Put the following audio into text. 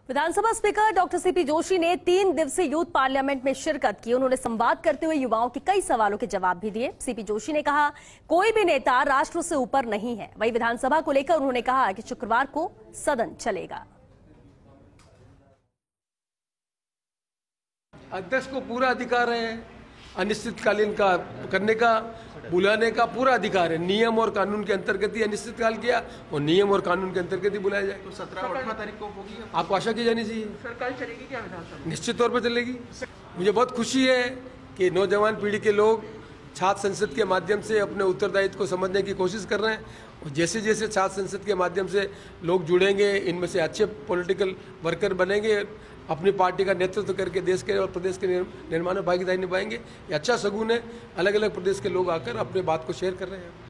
विधानसभा speaker doctor CP Joshi ने 3 दिवसीय youth parliament में शिरकत की। उन्होंने संवाद करते हुए युवाओं के कई सवालों के जवाब भी दिए। सीपी जोशी ने कहा, कोई भी नेता राष्ट्र से ऊपर नहीं है। वहीं विधानसभा को लेकर उन्होंने कहा कि शुक्रवार को सदन चलेगा। अध्यक्ष को पूरा अधिकार है अनिश्चितकालीन का करने का, बुलाने का पूरा अधिकार है। नियम और कानून के अंतर्गत ही अनिश्चितकाल किया और नियम और कानून के अंतर्गत ही बुलाया जाए। तो 17 और 18 तारीख को होगी आपको आशा की जानी चाहिए। सर, कल चलेगी क्या विधानसभा? निश्चित तौर पर चलेगी। मुझे बहुत खुशी है कि नौजवान पीढ़ी के लोग छात्र संसद के माध्यम से अपने उत्तरदायित्व को समझने की कोशिश कर रहे हैं और जैसे जैसे छात्र संसद के माध्यम से लोग जुड़ेंगे, इनमें से अच्छे पॉलिटिकल वर्कर बनेंगे, अपनी पार्टी का नेतृत्व करके देश के और प्रदेश के निर्माण में भागीदारी निभाएंगे। ये अच्छा सगुन है। अलग अलग प्रदेश के लोग आकर अपने बात को शेयर कर रहे हैं।